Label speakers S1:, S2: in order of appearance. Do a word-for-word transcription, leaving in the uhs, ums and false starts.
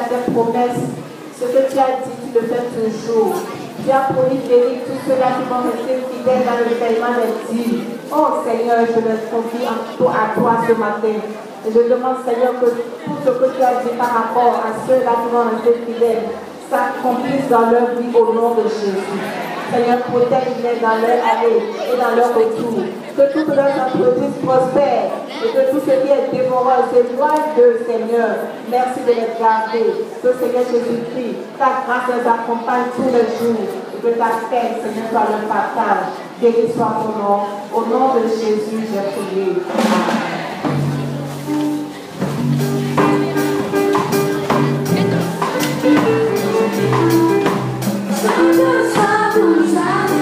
S1: tes promesses. Ce que tu as dit, tu le fais toujours. Tu as promis bénir tous ceux-là qui vont rester fidèles dans le paiement des dîmes. Oh Seigneur, je le confie à toi ce matin. Et je demande, Seigneur, que tout ce que tu as dit par rapport à ceux-là qui vont rester fidèles s'accomplisse dans leur vie au nom de Jésus. Seigneur, protège-les dans leur allée et dans leur retour. Que toutes leurs entreprises prospèrent et que tout ce qui est dévorant s'éloigne d'eux, Seigneur. Merci de les garder. Que Seigneur Jésus-Christ, ta grâce les accompagne tous les jours et que ta paix, Seigneur, soit le partage. Béni soit ton nom. Au nom de Jésus, j'ai prié. Amen.